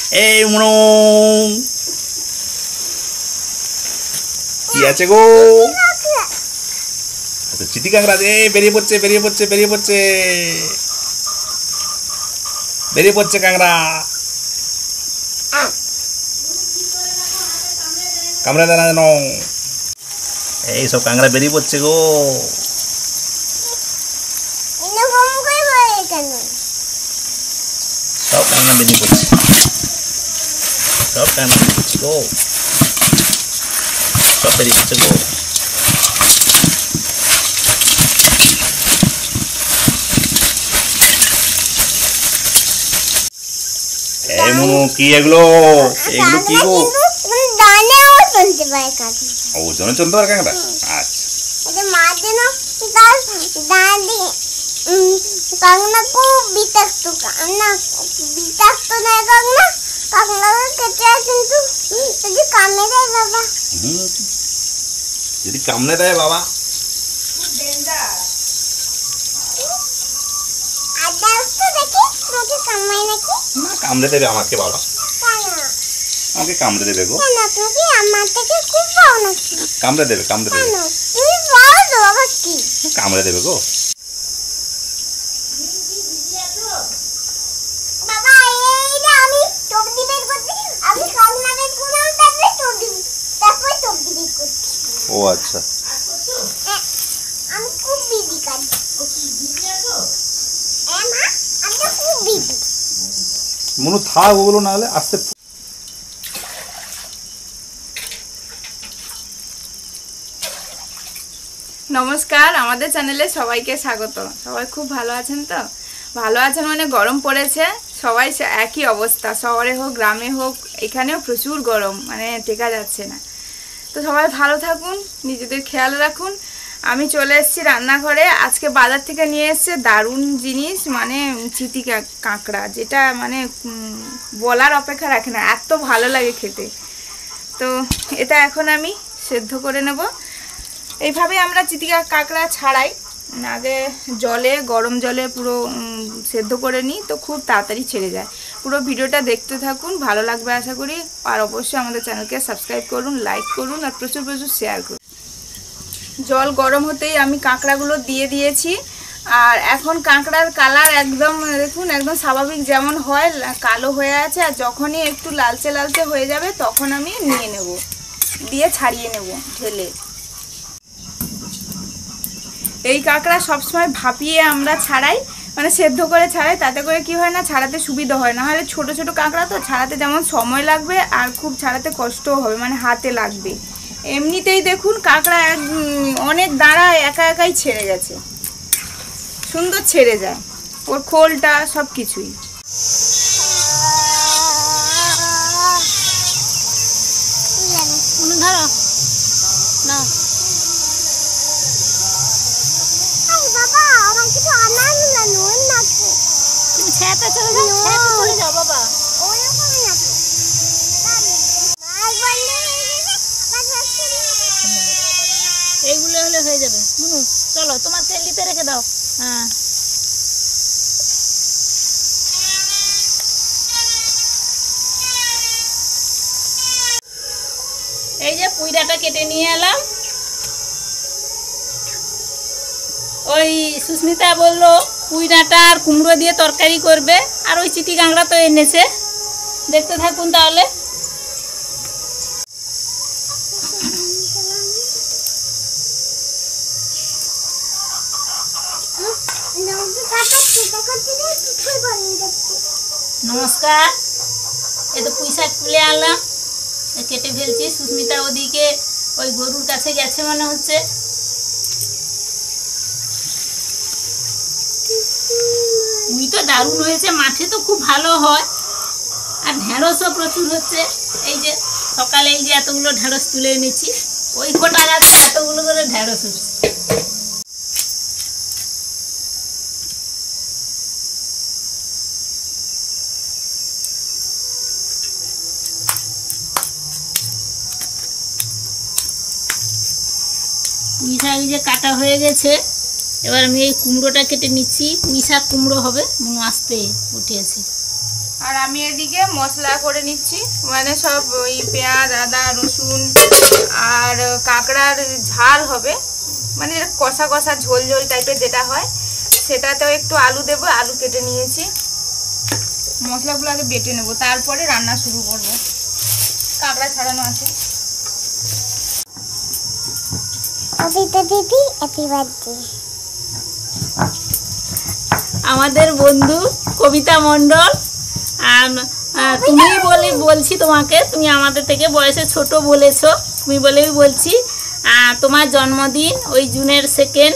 এই মনো কি আছে গো? আচ্ছা চিতি কাঁকড়া বেরিয়ে পড়ছে বেরিয়ে পড়ছে বেরিয়ে পড়ছে বেরিয়ে পড়ছে কাঁকড়া। কামড়ে দেয় না যেন। এই সব কাঁকড়া বেরিয়ে পড়ছে গো। সব কাঁকড়া বেরিয়ে পড়ছে সব কাঁকড়া বেরিয়ে পড়ছে গো সব বেরিয়ে পড়ছে গো। এই মনু কি এগুলো? এগুলো কি গো? ওজনে চলতে পারে কাঁকড়া? আচ্ছা কাঁকড়া খুব বিষাক্ত না বিষাক্ত নয় কাঁকড়া কাঁকড়া কেটে কিন্তু যদি কামড়ে দেয় বাবা যদি কামড়ে দেয় বাবা না কামড়ে দেবে আমাকে বাবা আমাকে কামড়ে দেবে গো কামড়ে দেবে কামড়ে দেবে কামড়ে দেবে গো। ও আচ্ছা মনু থাক ওগুলো না হলে আস্তে। নমস্কার, আমাদের চ্যানেলে সবাইকে স্বাগত। সবাই খুব ভালো আছেন তো? ভালো আছেন মানে গরম পড়েছে, সবাই একই অবস্থা, শহরে হোক গ্রামে হোক এখানেও প্রচুর গরম, মানে টেকা যাচ্ছে না। তো সবাই ভালো থাকুন, নিজেদের খেয়াল রাখুন। আমি চলে এসেছি রান্নাঘরে। আজকে বাজার থেকে নিয়ে এসছে দারুণ জিনিস, মানে চিতি কাঁকড়া, যেটা মানে বলার অপেক্ষা রাখে না, এত ভালো লাগে খেতে। তো এটা এখন আমি সেদ্ধ করে নেব। এইভাবে আমরা চিতি কাঁকড়া ছাড়াই আগে জলে, গরম জলে পুরো সেদ্ধ করে নিই, তো খুব তাড়াতাড়ি ছেড়ে যায়। পুরো ভিডিওটা দেখতে থাকুন, ভালো লাগবে আশা করি। আর অবশ্যই আমাদের চ্যানেলকে সাবস্ক্রাইব করুন, লাইক করুন আর প্রচুর প্রচুর শেয়ার করুন। জল গরম হতেই আমি কাঁকড়াগুলো দিয়ে দিয়েছি। আর এখন কাঁকড়ার কালার একদম দেখুন, একদম স্বাভাবিক যেমন হয় কালো হয়ে আছে। আর যখনই একটু লালচে লালচে হয়ে যাবে তখন আমি নিয়ে নেব, দিয়ে ছাড়িয়ে নেব ঢেলে। এই কাঁকড়া সবসময় ভাপিয়ে আমরা ছাড়াই, মানে সেদ্ধ করে ছাড়াই, তাতে করে কি হয় না, ছাড়াতে সুবিধা হয়। না হলে ছোট ছোট কাঁকড়া তো ছাড়াতে যেমন সময় লাগবে আর খুব ছাড়াতে কষ্টও হবে, মানে হাতে লাগবে। এমনিতেই দেখুন কাঁকড়া অনেক দাঁড়া একা একাই ছেড়ে গেছে, সুন্দর ছেড়ে যায়, ওর খোলটা সব কিছুই। ধরো না বাবা, আমার কিছু আনার না নুন না, তুমি ছেঁতে চলে যাও, ছেঁতে চলে যাও বাবা। এইগুলো হলে হয়ে যাবে। চলো তোমার তেল দিতে রেখে দাও। হ্যাঁ এই যে পুইডাটা কেটে নিয়ে এলাম। ওই সুস্মিতা বললো পুইডাটা আর কুমড়ো দিয়ে তরকারি করবে, আর ওই চিটি কাঁকড়া তো এনেছে, দেখতে থাকুন তাহলে। নমস্কার, এই তো পুঁই শাক তুলে আনলাম, কেটে ফেলছি। সুস্মিতা ওদিকে ওই গরুর কাছে গেছে মনে হচ্ছে। পুঁই তো দারুণ হয়েছে, মাঠে তো খুব ভালো হয়, আর ঢেঁড়সও প্রচুর হচ্ছে। এই যে সকালে এই যে এতগুলো ঢেঁড়স তুলে এনেছি, ওই কটা গাছে এতগুলো করে ঢেঁড়স হচ্ছে। পুঁই শাক যে কাটা হয়ে গেছে, এবার আমি এই কুমড়োটা কেটে নিচ্ছি। পুঁই শাক কুমড়ো হবে, আস্তে উঠে আছে। আর আমি এদিকে মশলা করে নিচ্ছি, মানে সব ওই পেঁয়াজ আদা রসুন আর কাঁকড়ার ঝাল হবে, মানে কষা কষা ঝোল ঝোল টাইপের যেটা হয় সেটাতেও একটু আলু দেবো। আলু কেটে নিয়েছি, মশলাগুলো আগে বেটে নেব, তারপরে রান্না শুরু করব। কাঁকড়া ছাড়ানো আছে। আমাদের বন্ধু কবিতা মণ্ডল, আর তুমি বলছি তোমাকে, তুমি আমাদের থেকে বয়সে ছোট বলেছো, তুমি বলেই বলছি তোমার জন্মদিন ওই জুনের 2।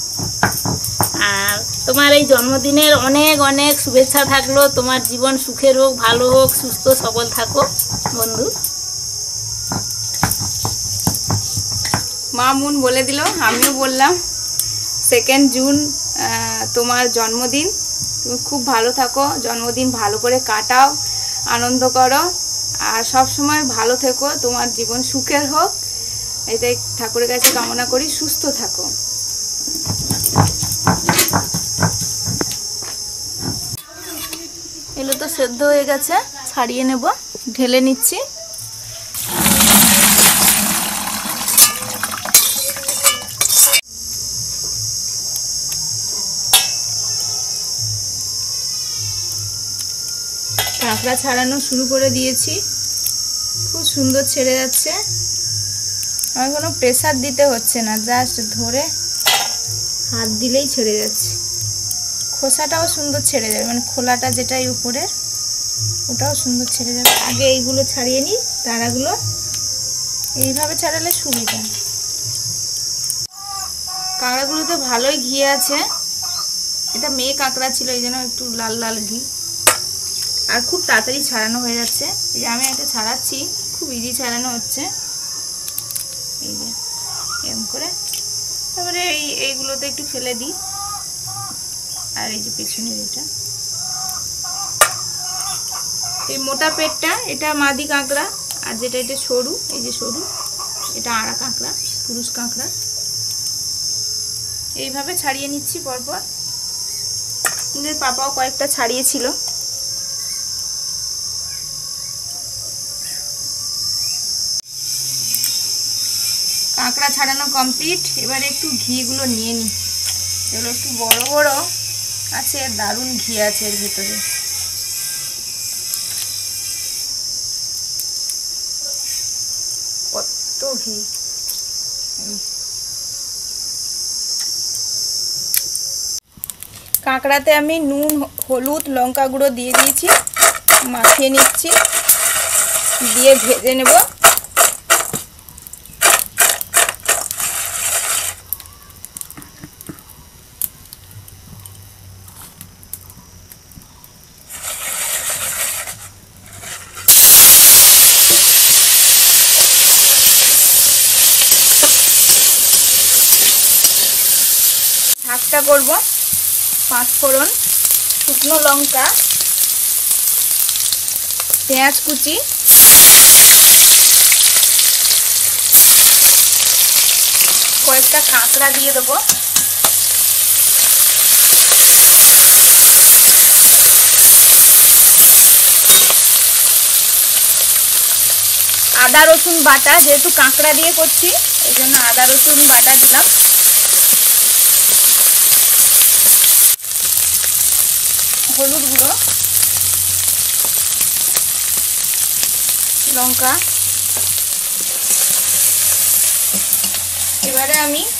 আর তোমার এই জন্মদিনের অনেক অনেক শুভেচ্ছা থাকলো। তোমার জীবন সুখের হোক, ভালো হোক, সুস্থ সবল থাকো বন্ধু। মা মুন বলে দিল, আমিও বললাম 2 জুন তোমার জন্মদিন। তুমি খুব ভালো থাকো, জন্মদিন ভালো করে কাটাও, আনন্দ করো, আর সব সময় ভালো থেকো, তোমার জীবন সুখের হোক, এটাই ঠাকুরের কাছে কামনা করি। সুস্থ থাকো। এগুলো তো সেদ্ধ হয়ে গেছে, ছাড়িয়ে নেব, ঢেলে নিচ্ছি। কাঁকড়া ছাড়ানো শুরু করে দিয়েছি, খুব সুন্দর ছেড়ে যাচ্ছে। আমার কোনো প্রেসার দিতে হচ্ছে না, জাস্ট ধরে হাত দিলেই ছেড়ে যাচ্ছে। খোসাটাও সুন্দর ছেড়ে যাবে, মানে খোলাটা যেটাই উপরের ওটাও সুন্দর ছেড়ে যাবে। আগে এইগুলো ছাড়িয়ে নিই, তারাগুলো এইভাবে ছাড়ালে সুবিধা। কাঁকড়াগুলোতে ভালোই ঘি আছে, এটা মেয়ে কাঁকড়া ছিল, এই জন্য একটু লাল লাল ঘি, আর খুব তাড়াতাড়ি ছাড়ানো হয়ে যাচ্ছে। এই যে আমি একটা ছাড়াচ্ছি, খুব ইজি ছাড়ানো হচ্ছে। এই যে এরকম করে, তারপরে এইগুলোতে একটু ফেলে দিই। আর এই যে পেছনের এটা, এই মোটা পেটটা এটা মাদি কাঁকড়া, আর যেটা এটা সরু, এই যে সরু এটা আড়া কাঁকড়া, পুরুষ কাঁকড়া। এইভাবে ছাড়িয়ে নিচ্ছি পরপর। নিজের পাপাও কয়েকটা ছাড়িয়েছিল। কাঁকড়া ছাড়ানো কমপ্লিট। এবারে একটু ঘিগুলো নিয়ে নিই। এগুলো একটু বড় বড় আছে, দারুণ ঘি আছে এর ভিতরে। কত ঘি! কাঁকড়াতে আমি নুন হলুদ লঙ্কা গুঁড়ো দিয়ে দিয়েছি, মাখিয়ে নিচ্ছি, দিয়ে ভেজে নেব। শাকটা করব, 5 ফোড়ন, শুকনো লঙ্কা, পেঁয়াজ কুচি, কয়েকটা কাঁকড়া দিয়ে দেবো, আদা রসুন বাটা, যেহেতু কাঁকড়া দিয়ে করছি এই জন্য আদা রসুন বাটা দিলাম, হলুদ গুঁড়ো, লঙ্কা। এবারে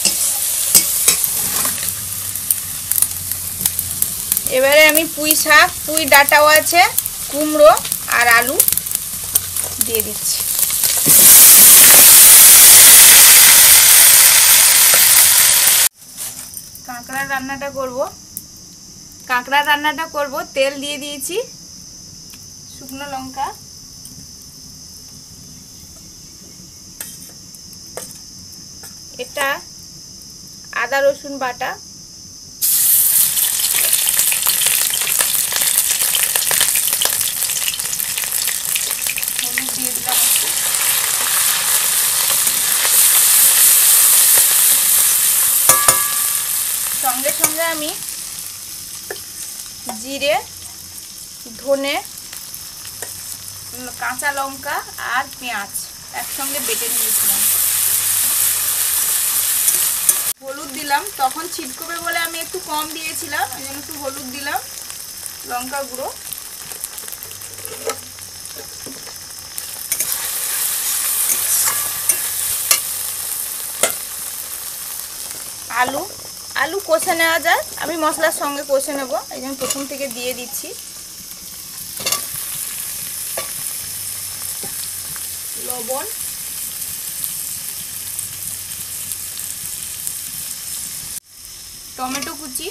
আমি পুঁই শাক, পুঁই ডাঁটাও আছে, কুমড়ো আর আলু দিয়ে দিচ্ছি। কাঁকড়ার রান্নাটা করব, তেল দিয়ে দিয়েছি, শুকনো লঙ্কা, এটা আদা রসুন বাটা, হলুদ দিয়ে দিলাম একটু, সঙ্গে সঙ্গে আমি জিরে, ধনে কাঁচা লঙ্কা আর পেঁয়াজ একসঙ্গে বেটে নিয়েছিলাম। হলুদ দিলাম, তখন ছিটকবে বলে আমি একটু কম দিয়েছিলাম, এই জন্য একটু হলুদ দিলাম, লঙ্কা গুঁড়ো, আলু আলু কষে নেওয়া যায়, আমি মশলার সঙ্গে কষে নেব, এই জন্য প্রথম থেকে দিয়ে দিচ্ছি। লবণ, টমেটো কুচি,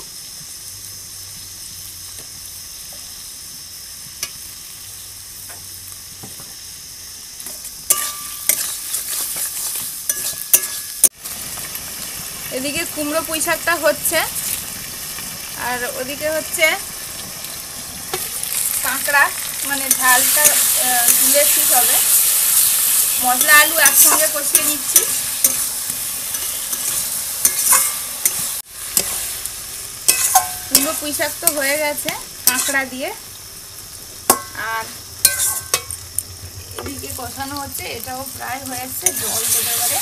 এদিকে কুমড়ো পুঁই শাকটা হচ্ছে, আর ওদিকে হচ্ছে কাঁকড়া, মানে ঝালটা তুলে ঠিক হবে। মশলা আলু একসঙ্গে কষিয়ে নিচ্ছি। কুমড়ো পুঁই শাক তো হয়ে গেছে কাঁকড়া দিয়ে, আর এদিকে কষানো হচ্ছে, এটাও প্রায় হয়ে যাচ্ছে, জল দেবে এবারে।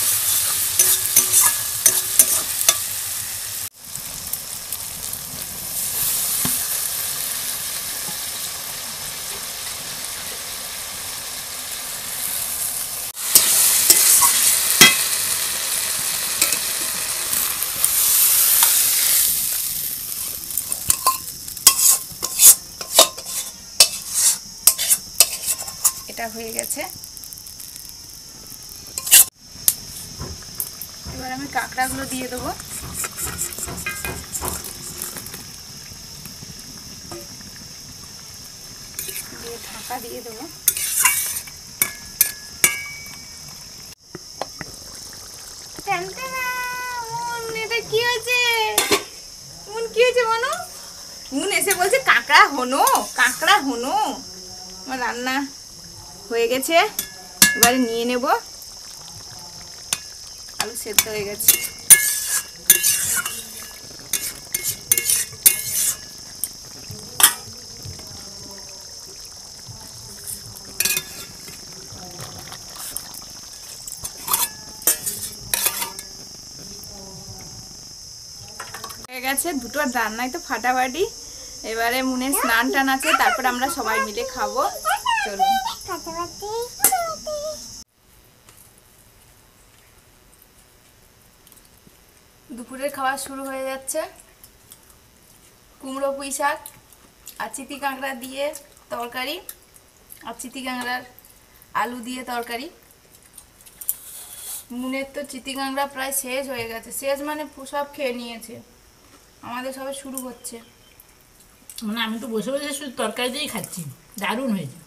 এটা হয়ে গেছে, এবার আমি কাঁকড়াগুলো দিয়ে দেবো। দিয়ে ঢাকা দিয়ে দেবো। এটা কি হয়েছে? কি হয়েছে মনো? মুন এসে বলছে কাঁকড়া হনো, কাঁকড়া হনো। আমার রান্না হয়ে গেছে, এবারে নিয়ে নেব। আলু সেদ্ধ হয়ে গেছে। হয়ে গেছে দুটো রান্নাই তো ফাটাফাটি। এবারে মুনে স্নান টান আছে, তারপর আমরা সবাই মিলে খাবো। চলুন। দুপুরের খাওয়া শুরু হয়ে যাচ্ছে। কুমড়ো পুঁই শাক আর চিতি কাঁকড়া দিয়ে তরকারি, আর চিতি কাঁকড়ার আলু দিয়ে তরকারি। মুনের তো চিতি কাঁকড়া প্রায় শেষ হয়ে গেছে, শেষ মানে সব খেয়ে নিয়েছে, আমাদের সবে শুরু হচ্ছে। মানে আমি তো বসে বসে শুধু তরকারি দিয়েই খাচ্ছি, দারুণ হয়েছে।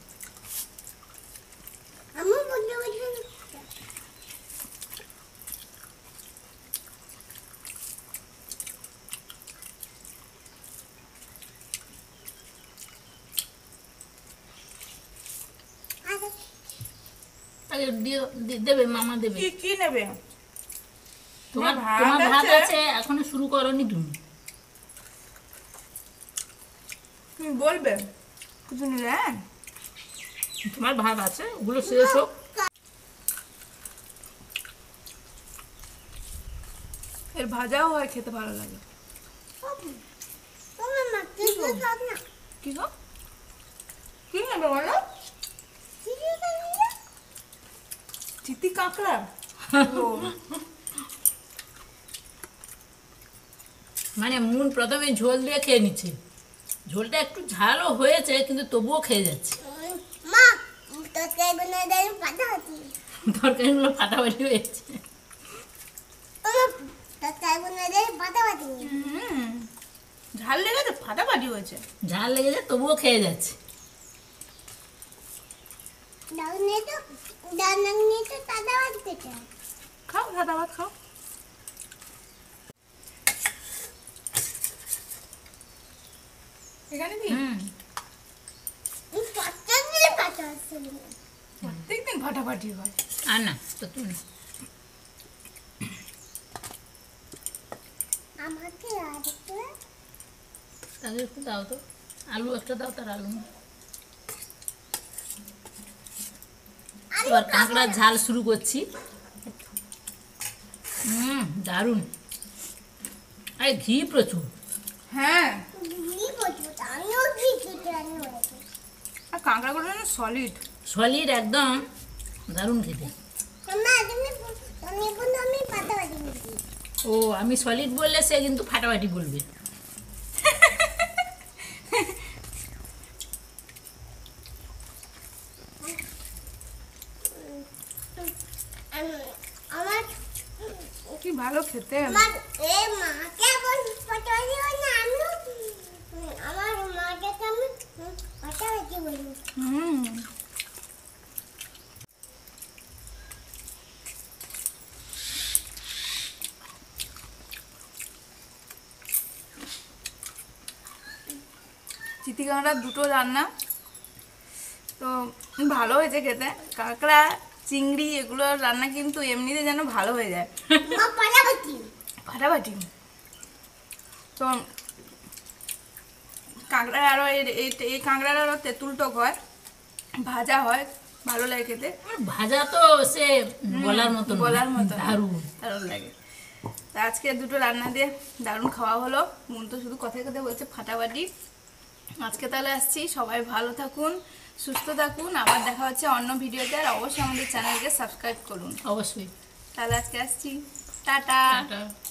দেবে মামা দেবে। কি নেবে? তোমার ভাত আছে, এখনো শুরু করনি তুমি। বলবে কিছু নিলে? তোমার ভাত আছে, ওগুলো শেষ হোক। এর ভাজাও হয়, খেতে ভালো লাগে। কি গো? কি নেবে বলো? চিতি কাঁকড়া। মানে মুন প্রথমে ঝোল দিয়ে খেয়ে নিচ্ছে, ঝোলটা একটু ঝালও হয়েছে কিন্তু তবুও খেয়ে যাচ্ছে। তরকারিগুলো ফাটাফাটি হয়েছে। ঝাল লেগেছে, ফাটাফাটি হয়েছে। ঝাল লেগেছে তবুও খেয়ে যাচ্ছে। খাও সাদা ভাত খাও। এখানে প্রত্যেকদিন ফাটাফাটি হয়। আর না তো তুমি তাহলে একটু দাও তো, আলু একটা দাও, তার আলু এবার কাঁকড়ার ঝাল শুরু করছি। দারুণ, আর ঘি প্রচুর। হ্যাঁ, আর কাঁকড়াগুলো না সলিড সলিড একদম, দারুণ খেতে। ও আমি সলিড বললে সে কিন্তু ফাটাফাটি বলবে। কি ভালো খেতে। চিতি কাঁকড়ার দুটো রান্না তো ভালো হয়েছে খেতে। কাঁকড়া চিংড়ি এগুলো রান্না কিন্তু এমনিতে যেন ভালো হয়ে যায়, ফাটাফাটি। তো কাঁকড়ার আরও এই কাঁকড়ার আরও তেঁতুল টক হয়, ভাজা হয়, ভালো লাগে খেতে। ভাজা তো সে বলার মতো দারুণ দারুণ লাগে। তা আজকে দুটো রান্না দিয়ে দারুণ খাওয়া হলো। মন তো শুধু কথায় কথায় বলছে ফাটাফাটি। আজকে তাহলে আসছি, সবাই ভালো থাকুন, সুস্থ থাকুন। আবার দেখা হচ্ছে অন্য ভিডিওতে। আর অবশ্যই আমাদের চ্যানেলকে সাবস্ক্রাইব করুন। অবশ্যই। তাহলে আজকে আসছি, টাটা।